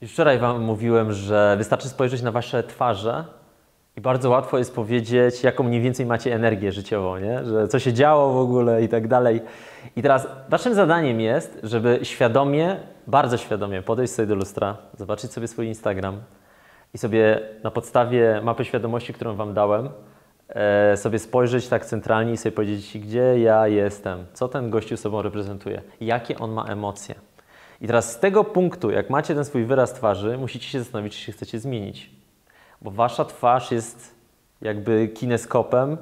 Już wczoraj Wam mówiłem, że wystarczy spojrzeć na Wasze twarze i bardzo łatwo jest powiedzieć, jaką mniej więcej macie energię życiową, nie? Że co się działo w ogóle i tak dalej. I teraz Waszym zadaniem jest, żeby świadomie, bardzo świadomie podejść sobie do lustra, zobaczyć sobie swój Instagram i sobie na podstawie mapy świadomości, którą Wam dałem, sobie spojrzeć tak centralnie i sobie powiedzieć, gdzie ja jestem, co ten gościu sobą reprezentuje, jakie on ma emocje. I teraz z tego punktu, jak macie ten swój wyraz twarzy, musicie się zastanowić, czy się chcecie zmienić. Bo Wasza twarz jest jakby kineskopem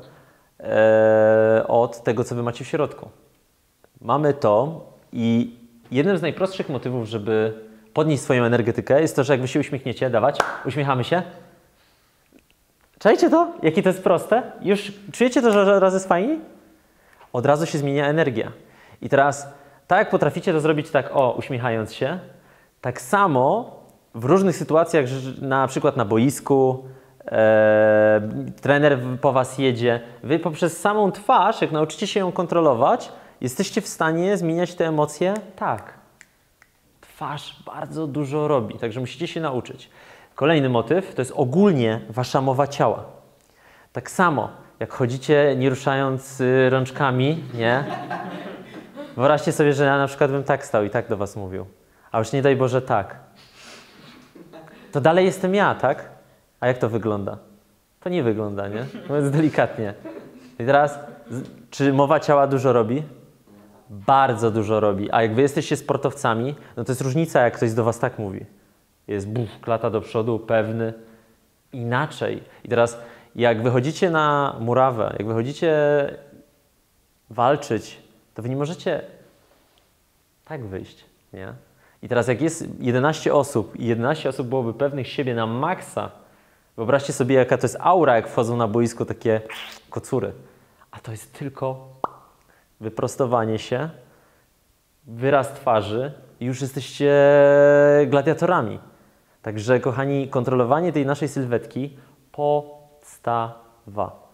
od tego, co Wy macie w środku. Mamy to i jednym z najprostszych motywów, żeby podnieść swoją energetykę, jest to, że jak Wy się uśmiechniecie, dawać, uśmiechamy się. Czajcie to? Jakie to jest proste? Już czujecie to, że raz jest fajniej? Od razu się zmienia energia. I teraz, tak jak potraficie to zrobić tak, uśmiechając się, tak samo w różnych sytuacjach, na przykład na boisku, trener po Was jedzie, Wy poprzez samą twarz, jak nauczycie się ją kontrolować, jesteście w stanie zmieniać te emocje? Tak. Twarz bardzo dużo robi, także musicie się nauczyć. Kolejny motyw to jest ogólnie Wasza mowa ciała. Tak samo, jak chodzicie nie ruszając rączkami, nie? Wyobraźcie sobie, że ja na przykład bym tak stał i tak do Was mówił. A już nie daj Boże tak. To dalej jestem ja, tak? A jak to wygląda? To nie wygląda, nie? Mówiąc delikatnie. I teraz, czy mowa ciała dużo robi? Bardzo dużo robi. A jak Wy jesteście sportowcami, no to jest różnica, jak ktoś do Was tak mówi. Jest klata do przodu, pewny. Inaczej. I teraz, jak wychodzicie na murawę, jak wychodzicie walczyć, to Wy nie możecie tak wyjść, nie? I teraz jak jest 11 osób i 11 osób byłoby pewnych siebie na maksa, wyobraźcie sobie, jaka to jest aura, jak wchodzą na boisko takie kocury. A to jest tylko wyprostowanie się, wyraz twarzy i już jesteście gladiatorami. Także, kochani, kontrolowanie tej naszej sylwetki podstawa.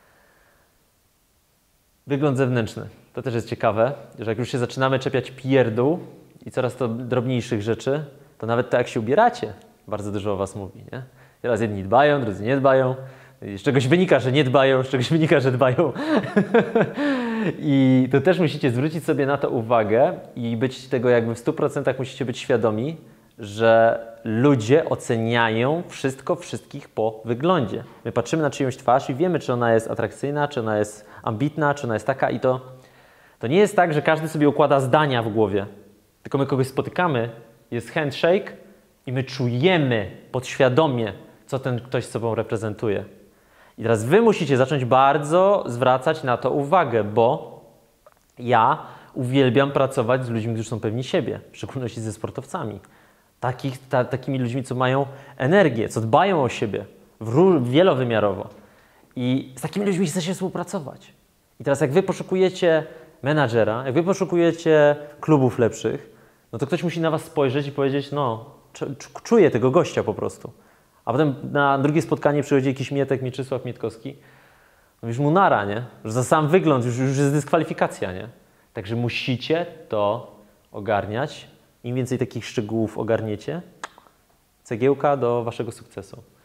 Wygląd zewnętrzny. To też jest ciekawe, że jak już się zaczynamy czepiać pierdół i coraz to drobniejszych rzeczy, to nawet to, jak się ubieracie, bardzo dużo o Was mówi, nie? Teraz jedni dbają, drudzy nie dbają. Z czegoś wynika, że nie dbają, z czegoś wynika, że dbają. I to też musicie zwrócić sobie na to uwagę i być tego jakby w 100% musicie być świadomi, że ludzie oceniają wszystko, wszystkich po wyglądzie. My patrzymy na czyjąś twarz i wiemy, czy ona jest atrakcyjna, czy ona jest ambitna, czy ona jest taka i to nie jest tak, że każdy sobie układa zdania w głowie. Tylko my kogoś spotykamy, jest handshake i my czujemy podświadomie, co ten ktoś sobą reprezentuje. I teraz Wy musicie zacząć bardzo zwracać na to uwagę, bo ja uwielbiam pracować z ludźmi, którzy są pewni siebie, w szczególności ze sportowcami. Takimi ludźmi, co mają energię, co dbają o siebie wielowymiarowo. I z takimi ludźmi chce się współpracować. I teraz jak Wy poszukujecie menadżera, jak Wy poszukujecie klubów lepszych, no to ktoś musi na Was spojrzeć i powiedzieć, no, czuję tego gościa po prostu. A potem na drugie spotkanie przychodzi jakiś Mieczysław Mietkowski, no już mu nara, nie? Że za sam wygląd już jest dyskwalifikacja, nie? Także musicie to ogarniać. Im więcej takich szczegółów ogarniecie, cegiełka do Waszego sukcesu.